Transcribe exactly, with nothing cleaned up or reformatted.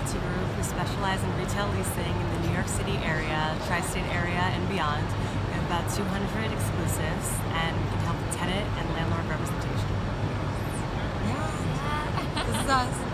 Realty Group. We specialize in retail leasing in the New York City area, tri-state area, and beyond. We have about two hundred exclusives, and we can help with tenant and landlord representation. Yeah, this is us.